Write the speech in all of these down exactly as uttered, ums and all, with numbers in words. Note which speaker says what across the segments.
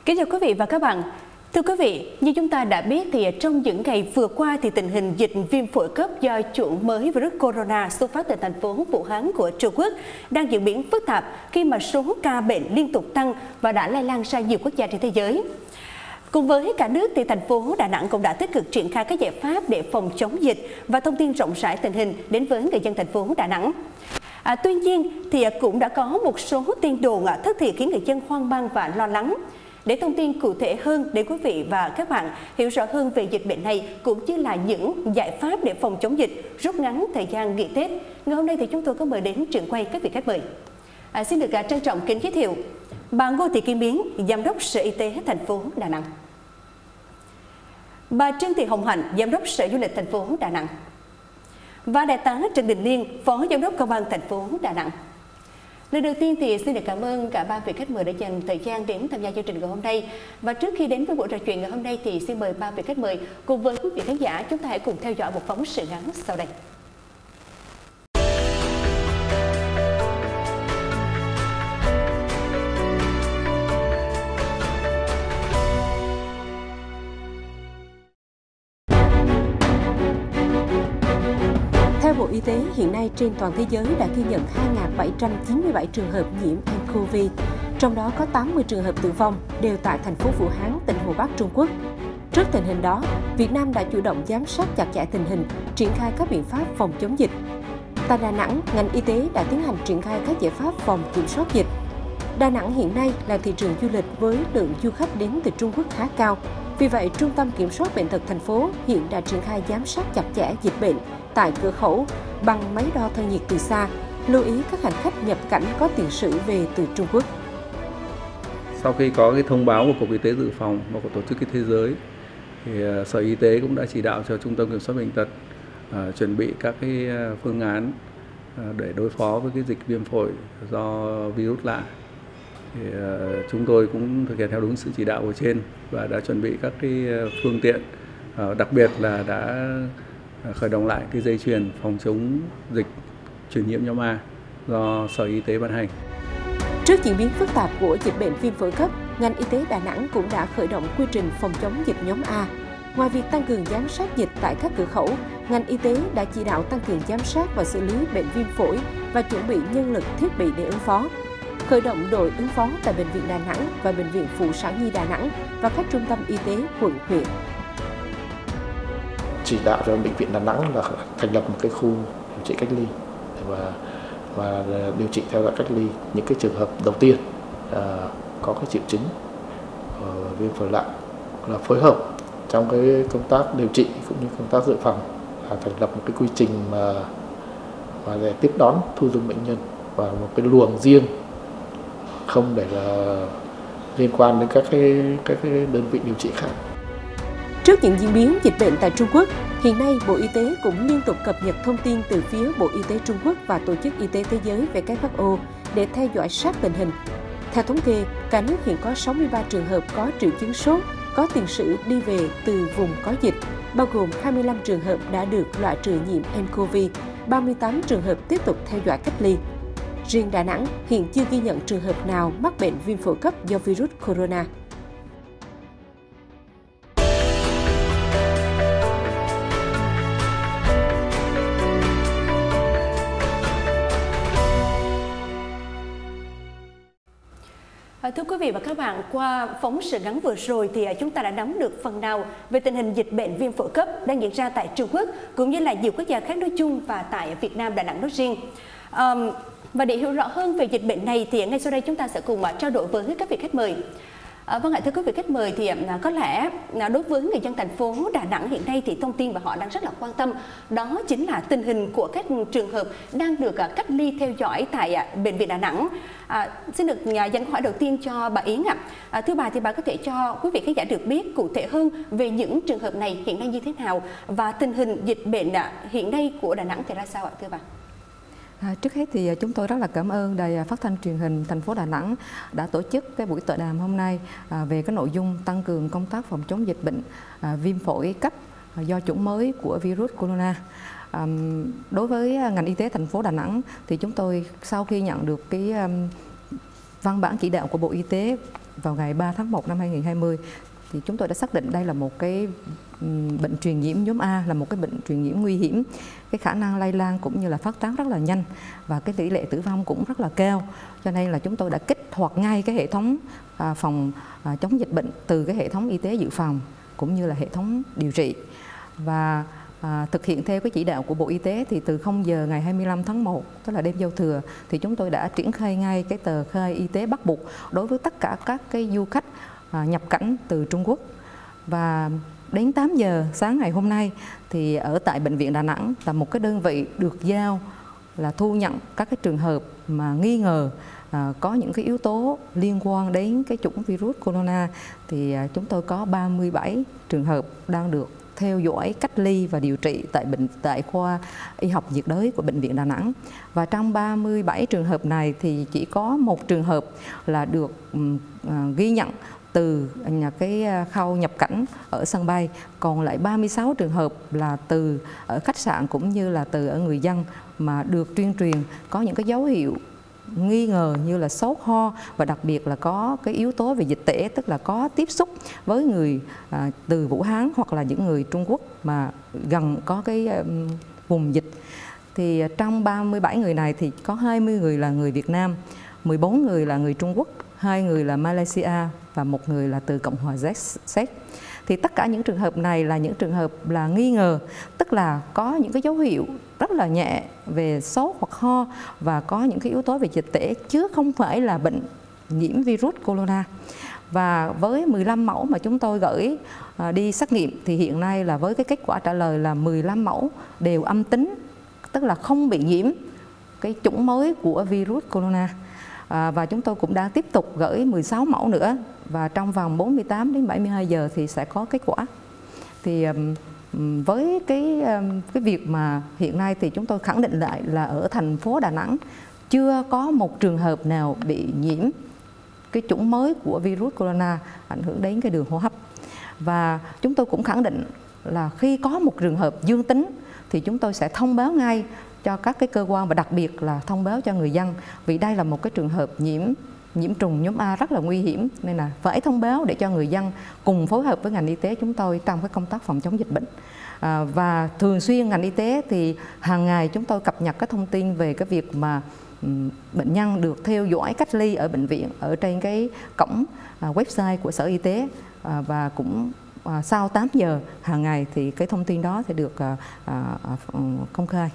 Speaker 1: Kính chào quý vị và các bạn. Thưa quý vị, như chúng ta đã biết thì trong những ngày vừa qua thì tình hình dịch viêm phổi cấp do chủng mới virus corona xuất phát từ thành phố Vũ Hán của Trung Quốc đang diễn biến phức tạp khi mà số ca bệnh liên tục tăng và đã lây lan ra nhiều quốc gia trên thế giới. Cùng với cả nước thì thành phố Đà Nẵng cũng đã tích cực triển khai các giải pháp để phòng chống dịch và thông tin rộng rãi tình hình đến với người dân thành phố Đà Nẵng. À, tuy nhiên thì cũng đã có một số tin đồn thất thiệt khiến người dân hoang mang và lo lắng. Để thông tin cụ thể hơn để quý vị và các bạn hiểu rõ hơn về dịch bệnh này cũng như là những giải pháp để phòng chống dịch, rút ngắn thời gian nghỉ Tết, ngày hôm nay thì chúng tôi có mời đến trường quay các vị khách mời. À, xin được trân trọng kính giới thiệu bà Ngô Thị Kim Yến, Giám đốc Sở Y tế thành phố Đà Nẵng, bà Trương Thị Hồng Hạnh, Giám đốc Sở Du lịch thành phố Đà Nẵng và Đại tá Trần Đình Liên, Phó Giám đốc Công an thành phố Đà Nẵng. Lần đầu tiên thì xin được cảm ơn cả ba vị khách mời đã dành thời gian đến tham gia chương trình ngày hôm nay. Và trước khi đến với buổi trò chuyện ngày hôm nay thì xin mời ba vị khách mời cùng với quý vị khán giả chúng ta hãy cùng theo dõi một phóng sự ngắn sau đây.
Speaker 2: Theo Bộ Y tế, hiện nay trên toàn thế giới đã ghi nhận hai nghìn bảy trăm chín mươi bảy trường hợp nhiễm nCoV, trong đó có tám mươi trường hợp tử vong đều tại thành phố Vũ Hán, tỉnh Hồ Bắc, Trung Quốc. Trước tình hình đó, Việt Nam đã chủ động giám sát chặt chẽ tình hình, triển khai các biện pháp phòng chống dịch. Tại Đà Nẵng, ngành y tế đã tiến hành triển khai các giải pháp phòng kiểm soát dịch. Đà Nẵng hiện nay là thị trường du lịch với lượng du khách đến từ Trung Quốc khá cao. Vì vậy, Trung tâm Kiểm soát Bệnh tật thành phố hiện đã triển khai giám sát chặt chẽ dịch bệnh tại cửa khẩu bằng máy đo thân nhiệt từ xa, lưu ý các hành khách nhập cảnh có tiền sử về từ Trung Quốc.
Speaker 3: Sau khi có cái thông báo của Cục Y tế Dự phòng và của Tổ chức Y tế Thế giới, thì Sở Y tế cũng đã chỉ đạo cho Trung tâm Kiểm soát Bệnh tật uh, chuẩn bị các cái phương án uh, để đối phó với cái dịch viêm phổi do virus lạ. Thì, uh, chúng tôi cũng thực hiện theo đúng sự chỉ đạo của trên và đã chuẩn bị các cái phương tiện, uh, đặc biệt là đã khởi động lại cái dây chuyền phòng chống dịch truyền nhiễm nhóm A do Sở Y tế ban hành.
Speaker 2: Trước diễn biến phức tạp của dịch bệnh viêm phổi cấp, ngành y tế Đà Nẵng cũng đã khởi động quy trình phòng chống dịch nhóm A. Ngoài việc tăng cường giám sát dịch tại các cửa khẩu, ngành y tế đã chỉ đạo tăng cường giám sát và xử lý bệnh viêm phổi và chuẩn bị nhân lực thiết bị để ứng phó. Khởi động đội ứng phó tại Bệnh viện Đà Nẵng và Bệnh viện Phụ sản Nhi Đà Nẵng và các trung tâm y tế quận, huyện.
Speaker 4: Chỉ đạo cho Bệnh viện Đà Nẵng là thành lập một cái khu điều trị cách ly và và điều trị theo dõi cách ly những cái trường hợp đầu tiên à, có cái triệu chứng uh, viêm phổi lạ, là phối hợp trong cái công tác điều trị cũng như công tác dự phòng, là thành lập một cái quy trình mà mà để tiếp đón thu dung bệnh nhân và một cái luồng riêng, không để là liên quan đến các cái các cái đơn vị điều trị khác.
Speaker 2: Trước những diễn biến dịch bệnh tại Trung Quốc, hiện nay Bộ Y tế cũng liên tục cập nhật thông tin từ phía Bộ Y tế Trung Quốc và Tổ chức Y tế Thế giới W H O để theo dõi sát tình hình. Theo thống kê, cả nước hiện có sáu mươi ba trường hợp có triệu chứng sốt, có tiền sử đi về từ vùng có dịch, bao gồm hai mươi lăm trường hợp đã được loại trừ nhiễm nCoV, ba mươi tám trường hợp tiếp tục theo dõi cách ly. Riêng Đà Nẵng hiện chưa ghi nhận trường hợp nào mắc bệnh viêm phổi cấp do virus corona.
Speaker 1: Thưa quý vị và các bạn, qua phóng sự ngắn vừa rồi thì chúng ta đã nắm được phần nào về tình hình dịch bệnh viêm phổi cấp đang diễn ra tại Trung Quốc cũng như là nhiều quốc gia khác nói chung và tại Việt Nam Đà Nẵng nói riêng. Um, và để hiểu rõ hơn về dịch bệnh này thì ngay sau đây chúng ta sẽ cùng trao đổi với các vị khách mời. À, vâng ạ, thưa quý vị khách mời, thì à, có lẽ à, đối với người dân thành phố Đà Nẵng hiện nay thì thông tin mà họ đang rất là quan tâm đó chính là tình hình của các trường hợp đang được à, cách ly theo dõi tại à, Bệnh viện Đà Nẵng. À, xin được à, dành câu hỏi đầu tiên cho bà Yến ạ. À, thưa bà, thì bà có thể cho quý vị khán giả được biết cụ thể hơn về những trường hợp này hiện nay như thế nào và tình hình dịch bệnh à, hiện nay của Đà Nẵng thì ra sao ạ, thưa bà?
Speaker 5: À, trước hết thì chúng tôi rất là cảm ơn Đài Phát thanh Truyền hình thành phố Đà Nẵng đã tổ chức cái buổi tọa đàm hôm nay à, về cái nội dung tăng cường công tác phòng chống dịch bệnh à, viêm phổi cấp à, do chủng mới của virus corona. À, đối với ngành y tế thành phố Đà Nẵng thì chúng tôi sau khi nhận được cái um, văn bản chỉ đạo của Bộ Y tế vào ngày ba tháng một năm hai nghìn không trăm hai mươi thì chúng tôi đã xác định đây là một cái bệnh truyền nhiễm nhóm A, là một cái bệnh truyền nhiễm nguy hiểm. Cái khả năng lây lan cũng như là phát tán rất là nhanh và cái tỷ lệ tử vong cũng rất là cao. Cho nên là chúng tôi đã kích hoạt ngay cái hệ thống à, phòng à, chống dịch bệnh từ cái hệ thống y tế dự phòng cũng như là hệ thống điều trị. Và à, thực hiện theo cái chỉ đạo của Bộ Y tế thì từ không giờ ngày hai mươi lăm tháng một, tức là đêm giao thừa, thì chúng tôi đã triển khai ngay cái tờ khai y tế bắt buộc đối với tất cả các cái du khách à, nhập cảnh từ Trung Quốc. Và đến tám giờ sáng ngày hôm nay thì ở tại Bệnh viện Đà Nẵng là một cái đơn vị được giao là thu nhận các cái trường hợp mà nghi ngờ à, có những cái yếu tố liên quan đến cái chủng virus corona. Thì à, chúng tôi có ba mươi bảy trường hợp đang được theo dõi, cách ly và điều trị tại bệnh tại khoa y học nhiệt đới của Bệnh viện Đà Nẵng. Và trong ba mươi bảy trường hợp này thì chỉ có một trường hợp là được um, à, ghi nhận từ nhà cái khâu nhập cảnh ở sân bay, còn lại ba mươi sáu trường hợp là từ ở khách sạn cũng như là từ ở người dân mà được tuyên truyền có những cái dấu hiệu nghi ngờ như là sốt, ho và đặc biệt là có cái yếu tố về dịch tễ, tức là có tiếp xúc với người à, từ Vũ Hán hoặc là những người Trung Quốc mà gần có cái um, vùng dịch. Thì trong ba mươi bảy người này thì có hai mươi người là người Việt Nam, mười bốn người là người Trung Quốc, hai người là Malaysia và một người là từ Cộng hòa Séc. Thì tất cả những trường hợp này là những trường hợp là nghi ngờ, tức là có những cái dấu hiệu rất là nhẹ về sốt hoặc ho và có những cái yếu tố về dịch tễ chứ không phải là bệnh nhiễm virus corona. Và với mười lăm mẫu mà chúng tôi gửi đi xét nghiệm thì hiện nay là với cái kết quả trả lời là mười lăm mẫu đều âm tính, tức là không bị nhiễm cái chủng mới của virus corona. À, và chúng tôi cũng đang tiếp tục gửi mười sáu mẫu nữa và trong vòng bốn mươi tám đến bảy mươi hai giờ thì sẽ có kết quả. Thì um, với cái um, cái việc mà hiện nay thì chúng tôi khẳng định lại là ở thành phố Đà Nẵng chưa có một trường hợp nào bị nhiễm cái chủng mới của virus corona ảnh hưởng đến cái đường hô hấp. Và chúng tôi cũng khẳng định là khi có một trường hợp dương tính thì chúng tôi sẽ thông báo ngay cho các cái cơ quan và đặc biệt là thông báo cho người dân, vì đây là một cái trường hợp nhiễm nhiễm trùng nhóm A rất là nguy hiểm, nên là phải thông báo để cho người dân cùng phối hợp với ngành y tế chúng tôi trong cái công tác phòng chống dịch bệnh. À, và thường xuyên ngành y tế thì hàng ngày chúng tôi cập nhật các thông tin về cái việc mà um, bệnh nhân được theo dõi cách ly ở bệnh viện ở trên cái cổng uh, website của Sở Y tế, uh, và cũng uh, sau tám giờ hàng ngày thì cái thông tin đó sẽ được uh, uh, uh, công khai.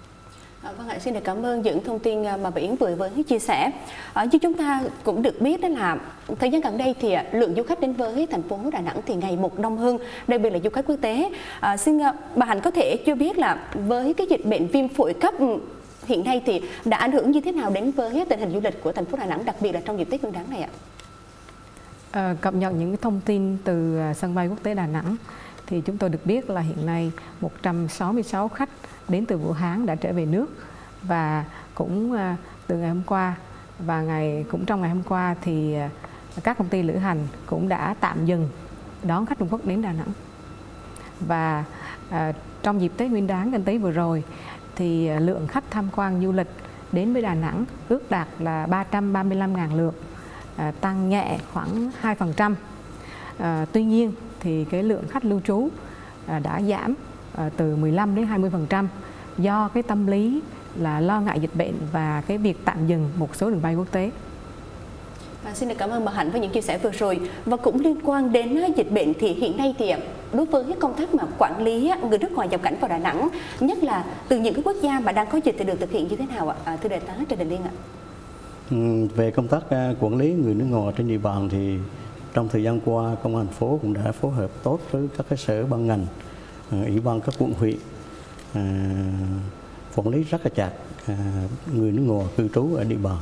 Speaker 1: À, vâng ạ, xin được cảm ơn những thông tin mà bà Yến vừa mới chia sẻ. À, như chúng ta cũng được biết đó là thời gian gần đây thì lượng du khách đến với thành phố Đà Nẵng thì ngày một đông hơn, đặc biệt là du khách quốc tế. À, xin bà Hạnh có thể cho biết là với cái dịch bệnh viêm phổi cấp hiện nay thì đã ảnh hưởng như thế nào đến với tình hình du lịch của thành phố Đà Nẵng, đặc biệt là trong dịp Tết Nguyên đán này ạ?
Speaker 6: À, cập nhật những thông tin từ sân bay quốc tế Đà Nẵng thì chúng tôi được biết là hiện nay một trăm sáu mươi sáu khách đến từ Vũ Hán đã trở về nước, và cũng từ ngày hôm qua và ngày cũng trong ngày hôm qua thì các công ty lữ hành cũng đã tạm dừng đón khách Trung Quốc đến Đà Nẵng. Và à, trong dịp Tết Nguyên đán Canh Tý vừa rồi thì lượng khách tham quan du lịch đến với Đà Nẵng ước đạt là ba trăm ba mươi lăm nghìn lượt, à, tăng nhẹ khoảng hai phần trăm. À, tuy nhiên thì cái lượng khách lưu trú à, đã giảm à, từ mười lăm đến hai mươi phần trăm do cái tâm lý là lo ngại dịch bệnh và cái việc tạm dừng một số đường bay quốc tế.
Speaker 1: À, xin được cảm ơn bà Hạnh với những chia sẻ vừa rồi. Và cũng liên quan đến dịch bệnh thì hiện nay thì đối với công tác mà quản lý người nước ngoài nhập cảnh vào Đà Nẵng, nhất là từ những cái quốc gia mà đang có dịch thì được thực hiện như thế nào ạ? À, thưa đại tá Trần Đình Liên ạ.
Speaker 7: Ừ, về công tác quản lý người nước ngoài trên địa bàn thì trong thời gian qua công an thành phố cũng đã phối hợp tốt với các cái sở ban ngành, ủy ban các quận huyện, à, quản lý rất là chặt à, người nước ngoài cư trú ở địa bàn.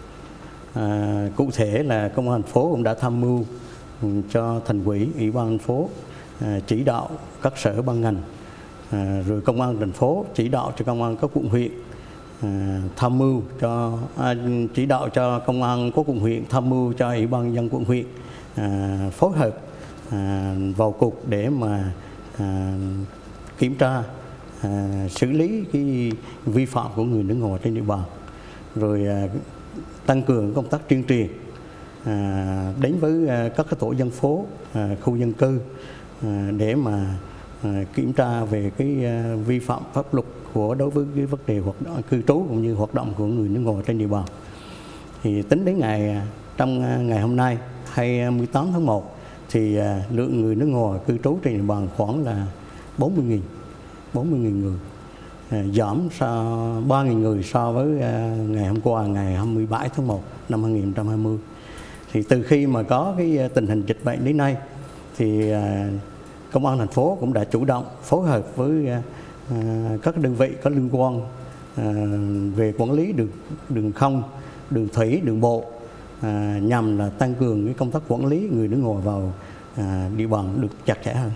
Speaker 7: À, cụ thể là công an thành phố cũng đã tham mưu cho thành ủy, ủy ban thành phố à, chỉ đạo các sở ban ngành, à, rồi công an thành phố chỉ đạo cho công an các quận huyện, à, tham mưu cho à, chỉ đạo cho công an các quận huyện tham mưu cho ủy ban nhân dân quận huyện à, phối hợp à, vào cuộc để mà à, kiểm tra, à, xử lý cái vi phạm của người nước ngoài trên địa bàn, rồi à, tăng cường công tác tuyên truyền đến với các cái tổ dân phố, khu dân cư để mà kiểm tra về cái vi phạm pháp luật của đối với cái vấn đề hoạt động cư trú cũng như hoạt động của người nước ngoài trên địa bàn. Thì tính đến ngày trong ngày hôm nay hai mươi tám tháng một thì lượng người nước ngoài cư trú trên địa bàn khoảng là bốn mươi nghìn người, giảm so ba nghìn người so với ngày hôm qua, ngày hai mươi bảy tháng một năm hai nghìn không trăm hai mươi. Thì từ khi mà có cái tình hình dịch bệnh đến nay thì Công an thành phố cũng đã chủ động phối hợp với các đơn vị có liên quan về quản lý đường đường không, đường thủy, đường bộ nhằm là tăng cường cái công tác quản lý người nước ngoài vào địa bàn được chặt chẽ hơn.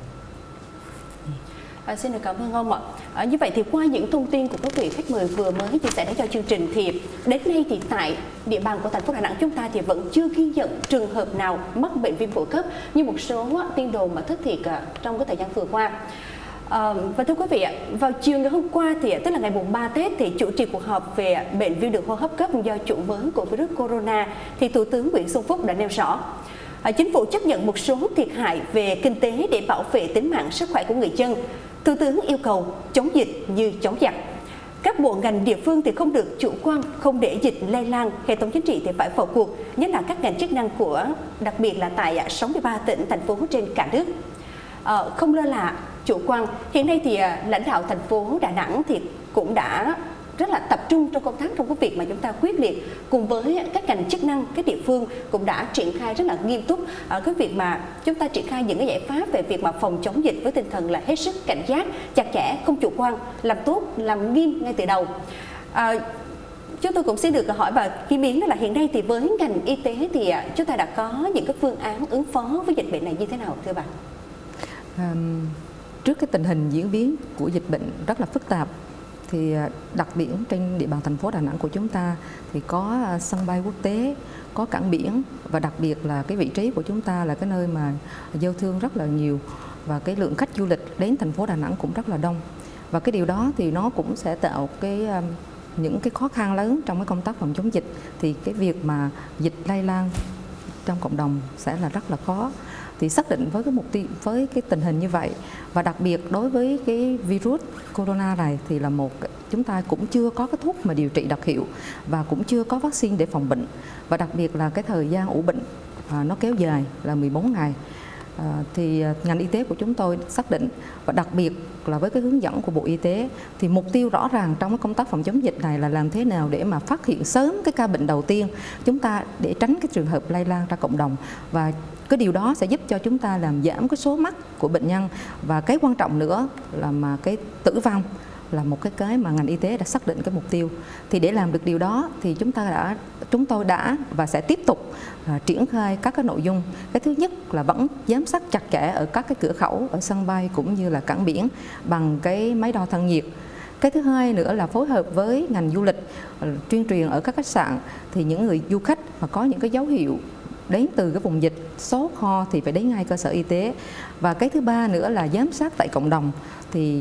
Speaker 1: À, xin được cảm ơn ông ạ. À, như vậy thì qua những thông tin của các vị khách mời vừa mới chia sẻ đến cho chương trình thì đến nay thì tại địa bàn của thành phố Đà Nẵng chúng ta thì vẫn chưa ghi nhận trường hợp nào mắc bệnh viêm phổi cấp như một số tin đồn mà thất thiệt trong cái thời gian vừa qua. À, và thưa quý vị, vào chiều ngày hôm qua thì tức là ngày mùng ba Tết thì chủ trì cuộc họp về bệnh viêm đường hô hấp cấp do chủng mới của virus corona thì Thủ tướng Nguyễn Xuân Phúc đã nêu rõ chính phủ chấp nhận một số thiệt hại về kinh tế để bảo vệ tính mạng sức khỏe của người dân. Thủ tướng yêu cầu chống dịch như chống giặc. Các bộ ngành địa phương thì không được chủ quan, không để dịch lây lan, hệ thống chính trị thì phải vào cuộc, nhất là các ngành chức năng của đặc biệt là tại sáu mươi ba tỉnh, thành phố trên cả nước. À, không lơ là, chủ quan. Hiện nay thì lãnh đạo thành phố Đà Nẵng thì cũng đã rất là tập trung trong công tác trong cái việc mà chúng ta quyết liệt cùng với các ngành chức năng, các địa phương cũng đã triển khai rất là nghiêm túc ở cái việc mà chúng ta triển khai những cái giải pháp về việc mà phòng chống dịch với tinh thần là hết sức cảnh giác, chặt chẽ, không chủ quan, làm tốt, làm nghiêm ngay từ đầu. À, chúng tôi cũng xin được hỏi bà Kim Yến đó là hiện nay thì với ngành y tế thì chúng ta đã có những cái phương án ứng phó với dịch bệnh này như thế nào thưa bà?
Speaker 5: À, trước cái tình hình diễn biến của dịch bệnh rất là phức tạp thì đặc biệt trên địa bàn thành phố Đà Nẵng của chúng ta thì có sân bay quốc tế, có cảng biển và đặc biệt là cái vị trí của chúng ta là cái nơi mà giao thương rất là nhiều và cái lượng khách du lịch đến thành phố Đà Nẵng cũng rất là đông. Và cái điều đó thì nó cũng sẽ tạo cái những cái khó khăn lớn trong cái công tác phòng chống dịch, thì cái việc mà dịch lây lan trong cộng đồng sẽ là rất là khó. Thì xác định với cái mục tiêu, với cái tình hình như vậy và đặc biệt đối với cái virus corona này thì là một chúng ta cũng chưa có cái thuốc mà điều trị đặc hiệu và cũng chưa có vaccine để phòng bệnh, và đặc biệt là cái thời gian ủ bệnh à, nó kéo dài là mười bốn ngày. À, thì ngành y tế của chúng tôi xác định và đặc biệt là với cái hướng dẫn của Bộ Y tế thì mục tiêu rõ ràng trong cái công tác phòng chống dịch này là làm thế nào để mà phát hiện sớm cái ca bệnh đầu tiên chúng ta để tránh cái trường hợp lây lan ra cộng đồng, và cái điều đó sẽ giúp cho chúng ta làm giảm cái số mắc của bệnh nhân, và cái quan trọng nữa là mà cái tử vong là một cái cái mà ngành y tế đã xác định cái mục tiêu. Thì để làm được điều đó thì chúng ta đã chúng tôi đã và sẽ tiếp tục à, triển khai các cái nội dung. Cái thứ nhất là vẫn giám sát chặt chẽ ở các cái cửa khẩu, ở sân bay cũng như là cảng biển bằng cái máy đo thân nhiệt. Cái thứ hai nữa là phối hợp với ngành du lịch, tuyên truyền ở các khách sạn thì những người du khách mà có những cái dấu hiệu đến từ cái vùng dịch, sốt ho thì phải đến ngay cơ sở y tế. Và cái thứ ba nữa là giám sát tại cộng đồng, thì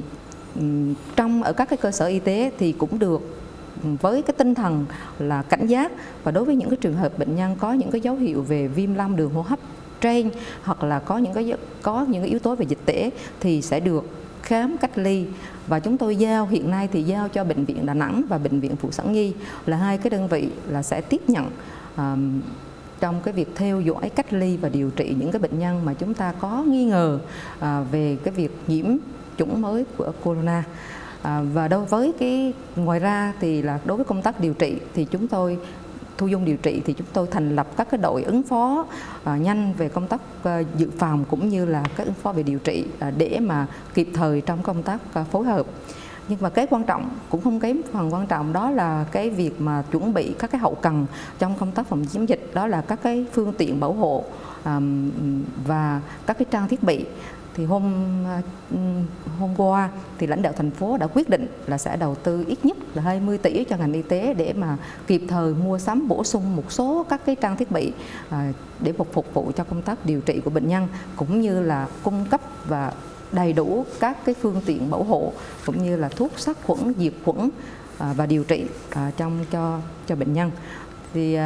Speaker 5: trong ở các cái cơ sở y tế thì cũng được với cái tinh thần là cảnh giác, và đối với những cái trường hợp bệnh nhân có những cái dấu hiệu về viêm long đường hô hấp trên hoặc là có những cái có những cái yếu tố về dịch tễ thì sẽ được khám cách ly. Và chúng tôi giao hiện nay thì giao cho Bệnh viện Đà Nẵng và Bệnh viện Phụ sản Nhi là hai cái đơn vị là sẽ tiếp nhận um, trong cái việc theo dõi, cách ly và điều trị những cái bệnh nhân mà chúng ta có nghi ngờ à, về cái việc nhiễm chủng mới của corona. À, và đối với cái ngoài ra thì là đối với công tác điều trị thì chúng tôi thu dung điều trị thì chúng tôi thành lập các cái đội ứng phó à, nhanh về công tác à, dự phòng cũng như là các ứng phó về điều trị à, để mà kịp thời trong công tác à, phối hợp. Nhưng mà cái quan trọng cũng không kém phần quan trọng đó là cái việc mà chuẩn bị các cái hậu cần trong công tác phòng chống dịch, đó là các cái phương tiện bảo hộ um, và các cái trang thiết bị. Thì hôm hôm qua thì lãnh đạo thành phố đã quyết định là sẽ đầu tư ít nhất là hai mươi tỷ cho ngành y tế để mà kịp thời mua sắm bổ sung một số các cái trang thiết bị à, để phục phục vụ cho công tác điều trị của bệnh nhân, cũng như là cung cấp và đầy đủ các cái phương tiện bảo hộ cũng như là thuốc sát khuẩn, diệt khuẩn à, và điều trị à, trong cho cho bệnh nhân. Thì à,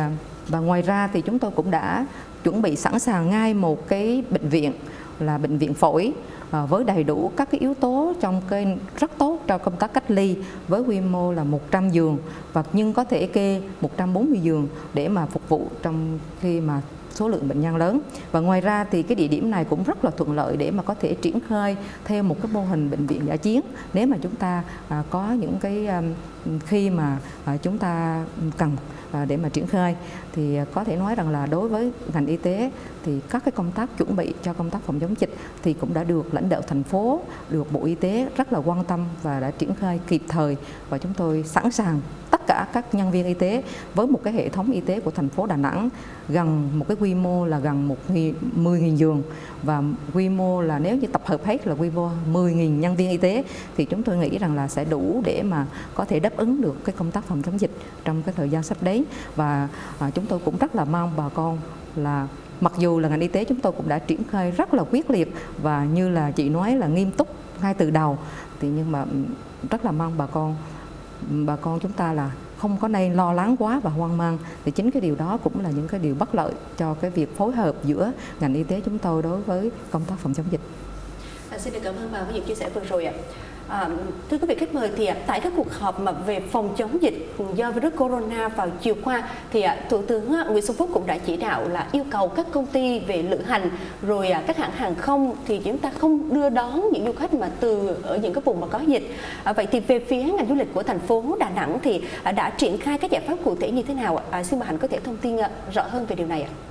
Speaker 5: Và ngoài ra thì chúng tôi cũng đã chuẩn bị sẵn sàng ngay một cái bệnh viện là bệnh viện phổi với đầy đủ các cái yếu tố trong kê rất tốt cho công tác cách ly, với quy mô là một trăm giường và nhưng có thể kê một trăm bốn mươi giường để mà phục vụ trong khi mà số lượng bệnh nhân lớn. Và ngoài ra thì cái địa điểm này cũng rất là thuận lợi để mà có thể triển khai theo một cái mô hình bệnh viện dã chiến nếu mà chúng ta à, có những cái à, khi mà à, chúng ta cần à, để mà triển khai. Thì có thể nói rằng là đối với ngành y tế thì các cái công tác chuẩn bị cho công tác phòng chống dịch thì cũng đã được lãnh đạo thành phố, được Bộ Y tế rất là quan tâm và đã triển khai kịp thời, và chúng tôi sẵn sàng tất cả các nhân viên y tế với một cái hệ thống y tế của thành phố Đà Nẵng gần một cái quy mô là gần mười nghìn giường, và quy mô là nếu như tập hợp hết là quy mô mười nghìn nhân viên y tế, thì chúng tôi nghĩ rằng là sẽ đủ để mà có thể đáp ứng được cái công tác phòng chống dịch trong cái thời gian sắp đến. Và à, chúng tôi cũng rất là mong bà con là mặc dù là ngành y tế chúng tôi cũng đã triển khai rất là quyết liệt và như là chị nói là nghiêm túc ngay từ đầu, thì nhưng mà rất là mong bà con bà con chúng ta là không có nên lo lắng quá và hoang mang, thì chính cái điều đó cũng là những cái điều bất lợi cho cái việc phối hợp giữa ngành y tế chúng tôi đối với công tác phòng chống dịch.
Speaker 1: À, xin được cảm ơn bà với những chia sẻ vừa rồi ạ. À, thưa quý vị khách mời, thì tại các cuộc họp mà về phòng chống dịch do virus corona vào chiều qua thì Thủ tướng Nguyễn Xuân Phúc cũng đã chỉ đạo là yêu cầu các công ty về lữ hành rồi các hãng hàng không thì chúng ta không đưa đón những du khách mà từ ở những cái vùng mà có dịch. À, vậy thì về phía ngành du lịch của thành phố Đà Nẵng thì đã triển khai các giải pháp cụ thể như thế nào ạ? À, xin bà Hạnh có thể thông tin rõ hơn về điều này ạ?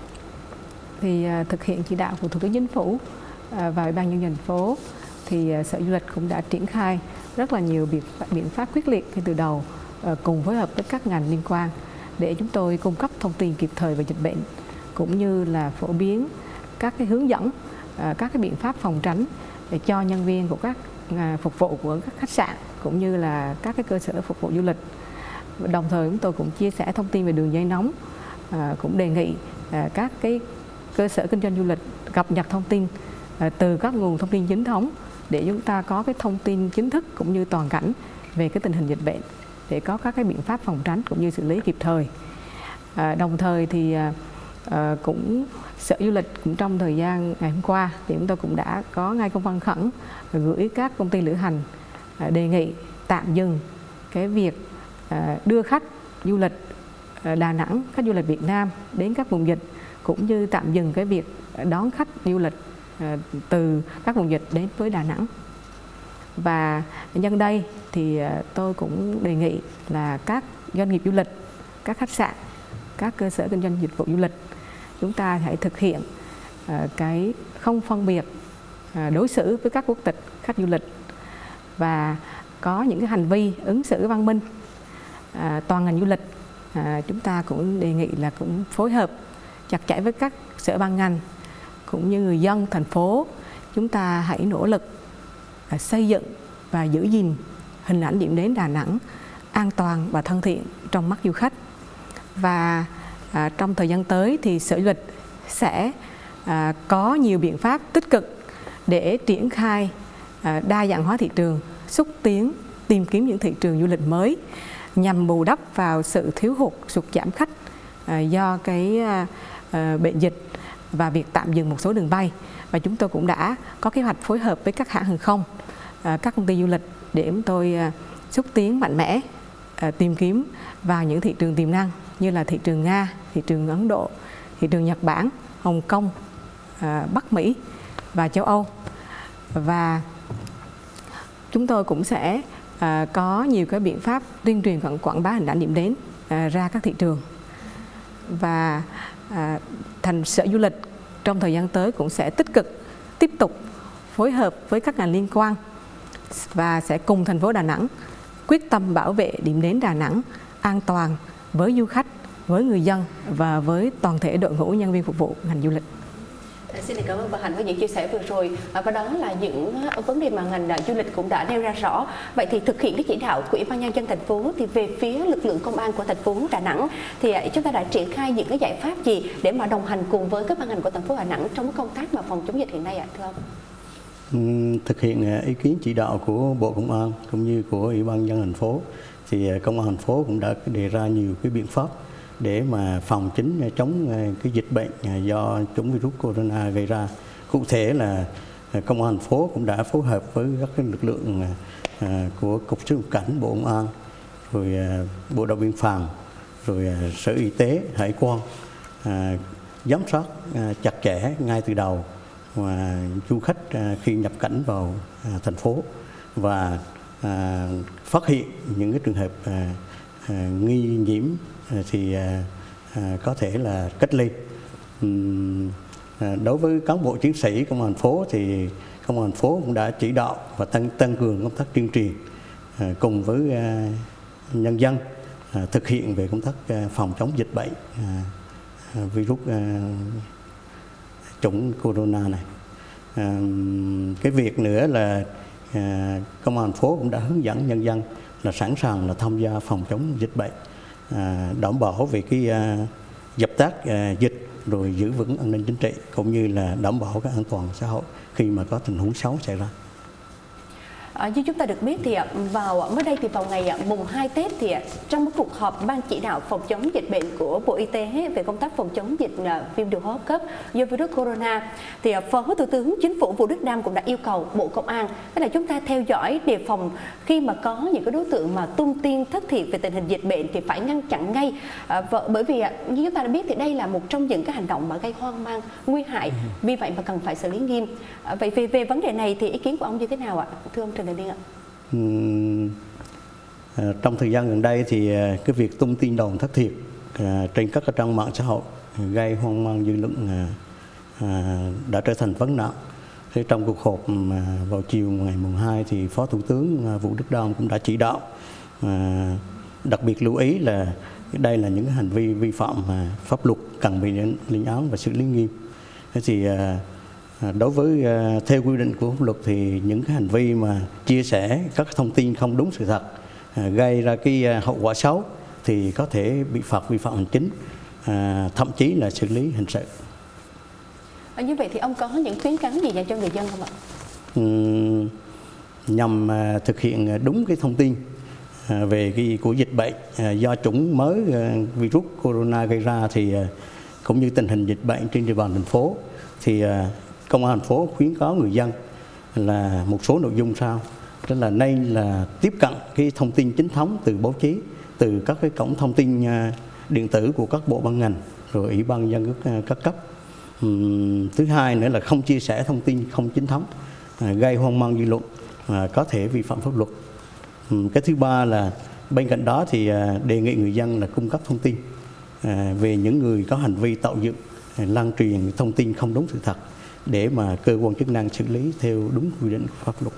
Speaker 6: Thì thực hiện chỉ đạo của Thủ tướng Chính phủ và Ủy ban nhân dân thành phố thì Sở Du lịch cũng đã triển khai rất là nhiều biện, biện pháp quyết liệt ngay từ đầu, cùng phối hợp với các ngành liên quan để chúng tôi cung cấp thông tin kịp thời về dịch bệnh, cũng như là phổ biến các cái hướng dẫn, các cái biện pháp phòng tránh để cho nhân viên của các phục vụ của các khách sạn cũng như là các cái cơ sở phục vụ du lịch. Đồng thời chúng tôi cũng chia sẻ thông tin về đường dây nóng, cũng đề nghị các cái cơ sở kinh doanh du lịch cập nhật thông tin từ các nguồn thông tin chính thống để chúng ta có cái thông tin chính thức cũng như toàn cảnh về cái tình hình dịch bệnh, để có các cái biện pháp phòng tránh cũng như xử lý kịp thời. À, đồng thời thì à, cũng Sở Du lịch cũng trong thời gian ngày hôm qua thì chúng tôi cũng đã có ngay công văn khẩn gửi các công ty lữ hành à, đề nghị tạm dừng cái việc à, đưa khách du lịch à, Đà Nẵng, khách du lịch Việt Nam đến các vùng dịch, cũng như tạm dừng cái việc đón khách du lịch từ các vùng dịch đến với Đà Nẵng. Và nhân đây thì tôi cũng đề nghị là các doanh nghiệp du lịch, các khách sạn, các cơ sở kinh doanh dịch vụ du lịch, chúng ta hãy thực hiện cái không phân biệt đối xử với các quốc tịch khách du lịch và có những cái hành vi ứng xử văn minh. Toàn ngành du lịch chúng ta cũng đề nghị là cũng phối hợp chặt chẽ với các sở ban ngành cũng như người dân thành phố, chúng ta hãy nỗ lực xây dựng và giữ gìn hình ảnh điểm đến Đà Nẵng an toàn và thân thiện trong mắt du khách. Và à, trong thời gian tới thì Sở Du lịch sẽ à, có nhiều biện pháp tích cực để triển khai à, đa dạng hóa thị trường, xúc tiến tìm kiếm những thị trường du lịch mới nhằm bù đắp vào sự thiếu hụt sụt giảm khách à, do cái à, à, bệnh dịch và việc tạm dừng một số đường bay. Và chúng tôi cũng đã có kế hoạch phối hợp với các hãng hàng không, các công ty du lịch để chúng tôi xúc tiến mạnh mẽ tìm kiếm vào những thị trường tiềm năng như là thị trường Nga, thị trường Ấn Độ, thị trường Nhật Bản, Hồng Kông, Bắc Mỹ và châu Âu. Và chúng tôi cũng sẽ có nhiều cái biện pháp tuyên truyền quảng bá hình ảnh điểm đến ra các thị trường. Và À, thành Sở Du lịch trong thời gian tới cũng sẽ tích cực tiếp tục phối hợp với các ngành liên quan và sẽ cùng thành phố Đà Nẵng quyết tâm bảo vệ điểm đến Đà Nẵng an toàn với du khách, với người dân và với toàn thể đội ngũ nhân viên phục vụ ngành du lịch.
Speaker 1: Xin cảm ơn bà Hạnh với những chia sẻ vừa rồi, và đó là những vấn đề mà ngành du lịch cũng đã nêu ra rõ. Vậy thì thực hiện cái chỉ đạo của Ủy ban nhân dân thành phố thì về phía lực lượng công an của thành phố Đà Nẵng thì chúng ta đã triển khai những cái giải pháp gì để mà đồng hành cùng với các ban ngành của thành phố Đà Nẵng trong công tác mà phòng chống dịch hiện nay ạ, thưa ông?
Speaker 7: Thực hiện ý kiến chỉ đạo của Bộ Công an cũng như của Ủy ban nhân dân thành phố thì Công an thành phố cũng đã đề ra nhiều cái biện pháp để mà phòng chính chống cái dịch bệnh do chủng virus corona gây ra. Cụ thể là công an thành phố cũng đã phối hợp với các cái lực lượng của Cục Xuất nhập cảnh, Bộ Công an, rồi Bộ đội biên phòng, rồi Sở Y tế, Hải quan giám sát chặt chẽ ngay từ đầu và du khách khi nhập cảnh vào thành phố, và phát hiện những cái trường hợp nghi nhiễm thì có thể là cách ly. Đối với cán bộ chiến sĩ công an thành phố thì công an thành phố cũng đã chỉ đạo và tăng tăng cường công tác tuyên truyền cùng với nhân dân thực hiện về công tác phòng chống dịch bệnh virus chủng corona này. Cái việc nữa là công an thành phố cũng đã hướng dẫn nhân dân là sẵn sàng là tham gia phòng chống dịch bệnh, đảm bảo về cái dập tắt dịch, rồi giữ vững an ninh chính trị cũng như là đảm bảo cái an toàn xã hội khi mà có tình huống xấu xảy ra.
Speaker 1: À, như chúng ta được biết thì vào mới đây thì vào ngày mùng hai Tết thì trong một cuộc họp ban chỉ đạo phòng chống dịch bệnh của Bộ Y tế về công tác phòng chống dịch viêm đường hô hấp cấp do virus corona thì Phó Thủ tướng Chính phủ Vũ Đức Đam cũng đã yêu cầu Bộ Công an tức là chúng ta theo dõi đề phòng khi mà có những cái đối tượng mà tung tin thất thiệt về tình hình dịch bệnh thì phải ngăn chặn ngay, à, bởi vì như chúng ta đã biết thì đây là một trong những cái hành động mà gây hoang mang, nguy hại, vì vậy mà cần phải xử lý nghiêm. À, vậy về, về vấn đề này thì ý kiến của ông như thế nào ạ, thưa ông Trần Đình Liên ạ?
Speaker 7: Uhm, à, trong thời gian gần đây thì cái việc tung tin đồn thất thiệt à, trên các trang mạng xã hội gây hoang mang dư luận à, à, đã trở thành vấn nạn. Thế trong cuộc họp à, vào chiều ngày mùng hai thì Phó Thủ tướng à, Vũ Đức Đam cũng đã chỉ đạo à, đặc biệt lưu ý là đây là những hành vi vi phạm à, pháp luật cần bị lên án và xử lý nghiêm. Thế thì à, đối với theo quy định của pháp luật thì những cái hành vi mà chia sẻ các thông tin không đúng sự thật gây ra cái hậu quả xấu thì có thể bị phạt vi phạm hành chính, thậm chí là xử lý hình sự.
Speaker 1: À, như vậy thì ông có những khuyến cáo gì dành cho người dân không ạ?
Speaker 7: Uhm, nhằm thực hiện đúng cái thông tin về cái của dịch bệnh do chủng mới virus corona gây ra thì cũng như tình hình dịch bệnh trên địa bàn thành phố thì Công an thành phố khuyến cáo người dân là một số nội dung sau, tức là nên là tiếp cận cái thông tin chính thống từ báo chí, từ các cái cổng thông tin điện tử của các bộ ban ngành, rồi ủy ban nhân dân các cấp. Uhm, thứ hai nữa là không chia sẻ thông tin không chính thống, à, gây hoang mang dư luận, à, có thể vi phạm pháp luật. Uhm, cái thứ ba là bên cạnh đó thì à, đề nghị người dân là cung cấp thông tin à, về những người có hành vi tạo dựng, à, lan truyền thông tin không đúng sự thật, để mà cơ quan chức năng xử lý theo đúng quy định của pháp luật.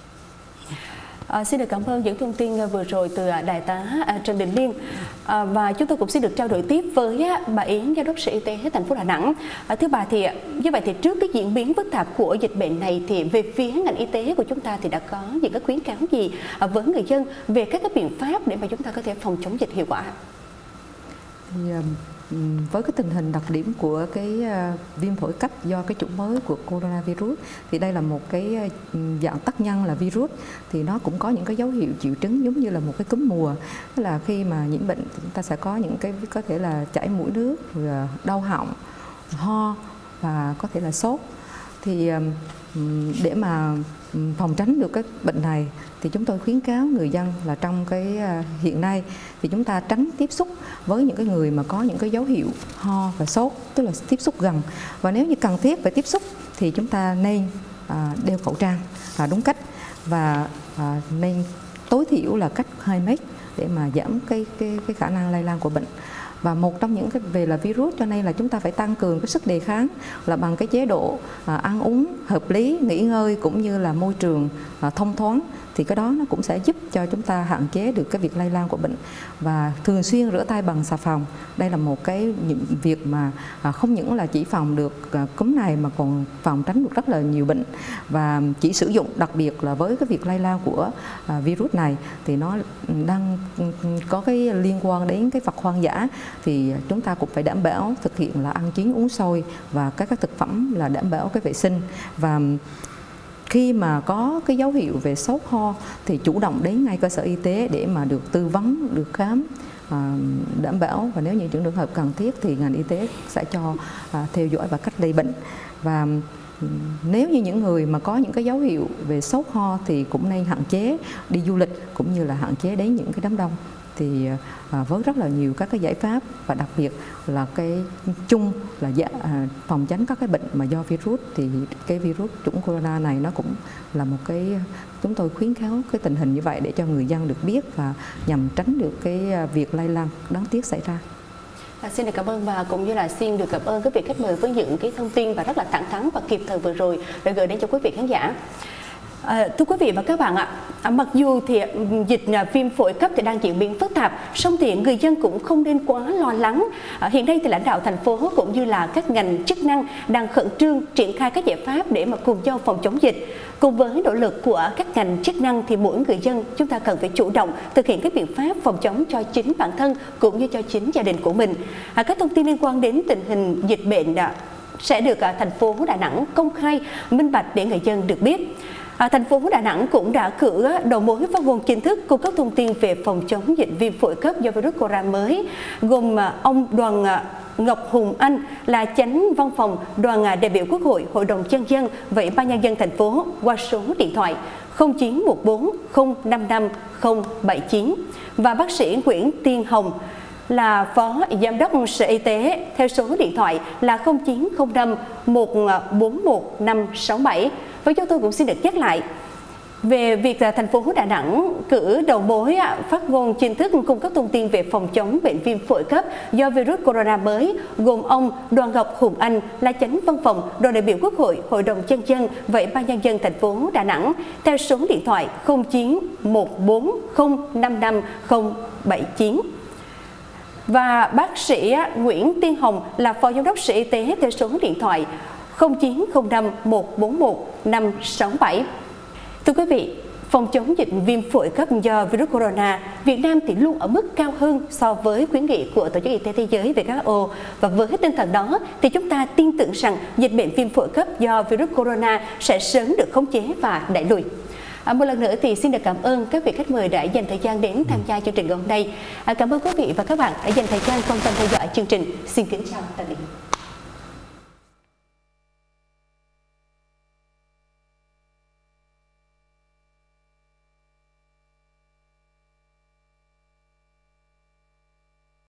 Speaker 1: À, xin được cảm ơn những thông tin vừa rồi từ Đại tá Trần Đình Liên, à, và chúng tôi cũng xin được trao đổi tiếp với bà Yến, Giám đốc Sở Y tế thành phố Đà Nẵng. À, thưa bà, thì như vậy thì trước cái diễn biến phức tạp của dịch bệnh này thì về phía ngành y tế của chúng ta thì đã có những cái khuyến cáo gì với người dân về các cái biện pháp để mà chúng ta có thể phòng chống dịch hiệu quả?
Speaker 5: Thì, với cái tình hình đặc điểm của cái viêm phổi cấp do cái chủng mới của coronavirus thì đây là một cái dạng tác nhân là virus, thì nó cũng có những cái dấu hiệu triệu chứng giống như là một cái cúm mùa, tức là khi mà nhiễm bệnh chúng ta sẽ có những cái có thể là chảy mũi nước, rồi đau họng, ho và có thể là sốt. Thì để mà phòng tránh được cái bệnh này thì chúng tôi khuyến cáo người dân là trong cái hiện nay thì chúng ta tránh tiếp xúc với những cái người mà có những cái dấu hiệu ho và sốt, tức là tiếp xúc gần, và nếu như cần thiết phải tiếp xúc thì chúng ta nên à, đeo khẩu trang à, đúng cách, và à, nên tối thiểu là cách hai mét để mà giảm cái, cái, cái khả năng lây lan của bệnh. Và một trong những cái về là virus, cho nên là chúng ta phải tăng cường cái sức đề kháng là bằng cái chế độ à, ăn uống hợp lý, nghỉ ngơi cũng như là môi trường à, thông thoáng, thì cái đó nó cũng sẽ giúp cho chúng ta hạn chế được cái việc lây lan của bệnh. Và thường xuyên rửa tay bằng xà phòng, đây là một cái những việc mà à, không những là chỉ phòng được à, cúm này mà còn phòng tránh được rất là nhiều bệnh. Và chỉ sử dụng đặc biệt là với cái việc lây lan của à, virus này thì nó đang có cái liên quan đến cái vật hoang dã, thì chúng ta cũng phải đảm bảo thực hiện là ăn chín uống sôi và các cái thực phẩm là đảm bảo cái vệ sinh. Và khi mà có cái dấu hiệu về sốt ho thì chủ động đến ngay cơ sở y tế để mà được tư vấn, được khám đảm bảo, và nếu như những trường hợp cần thiết thì ngành y tế sẽ cho theo dõi và cách ly bệnh. Và nếu như những người mà có những cái dấu hiệu về sốt ho thì cũng nên hạn chế đi du lịch, cũng như là hạn chế đến những cái đám đông. Thì à, với rất là nhiều các cái giải pháp, và đặc biệt là cái chung là dạ, à, phòng tránh các cái bệnh mà do virus, thì cái virus chủng corona này nó cũng là một cái, chúng tôi khuyến cáo cái tình hình như vậy để cho người dân được biết và nhằm tránh được cái việc lây lan đáng tiếc xảy ra.
Speaker 1: À, xin được cảm ơn, và cũng như là xin được cảm ơn quý vị khách mời với những cái thông tin và rất là thẳng thắn và kịp thời vừa rồi đã gửi đến cho quý vị khán giả. À, thưa quý vị và các bạn ạ, à, mặc dù thì dịch viêm phổi cấp thì đang diễn biến phức tạp, song thì người dân cũng không nên quá lo lắng. À, hiện nay thì lãnh đạo thành phố cũng như là các ngành chức năng đang khẩn trương triển khai các giải pháp để mà cùng nhau phòng chống dịch. Cùng với nỗ lực của các ngành chức năng thì mỗi người dân chúng ta cần phải chủ động thực hiện các biện pháp phòng chống cho chính bản thân cũng như cho chính gia đình của mình. À, các thông tin liên quan đến tình hình dịch bệnh đã, sẽ được à, thành phố Đà Nẵng công khai minh bạch để người dân được biết. À, thành phố Đà Nẵng cũng đã cử đầu mối phát ngôn chính thức cung cấp thông tin về phòng chống dịch viêm phổi cấp do virus corona mới, gồm ông Đoàn Ngọc Hùng Anh là chánh văn phòng Đoàn đại biểu Quốc hội, Hội đồng Nhân dân và Ủy ban Nhân dân thành phố qua số điện thoại không chín một bốn không năm năm không bảy chín, và bác sĩ Nguyễn Tiên Hồng là Phó Giám đốc Sở Y tế theo số điện thoại là không chín không năm một bốn một năm sáu bảy. Và chúng tôi cũng xin được nhắc lại về việc thành phố Đà Nẵng cử đầu mối phát ngôn chính thức cung cấp thông tin về phòng chống bệnh viêm phổi cấp do virus corona mới, gồm ông Đoàn Ngọc Hùng Anh là chánh văn phòng Đoàn đại biểu Quốc hội, Hội đồng Nhân dân và Ủy ban Nhân dân thành phố Đà Nẵng theo số điện thoại không chín một bốn không năm năm không bảy chín. Và bác sĩ Nguyễn Tiên Hồng là Phó Giám đốc Sở Y tế theo số điện thoại không chín không năm một bốn một năm sáu bảy. Thưa quý vị, phòng chống dịch viêm phổi cấp do virus corona, Việt Nam thì luôn ở mức cao hơn so với khuyến nghị của Tổ chức Y tế Thế giới W H O, và với tinh thần đó thì chúng ta tin tưởng rằng dịch bệnh viêm phổi cấp do virus corona sẽ sớm được khống chế và đẩy lùi. À, một lần nữa thì xin được cảm ơn các vị khách mời đã dành thời gian đến tham gia chương trình ngày hôm nay. À, cảm ơn quý vị và các bạn đã dành thời gian quan tâm theo dõi chương trình. Xin kính chào tạm biệt.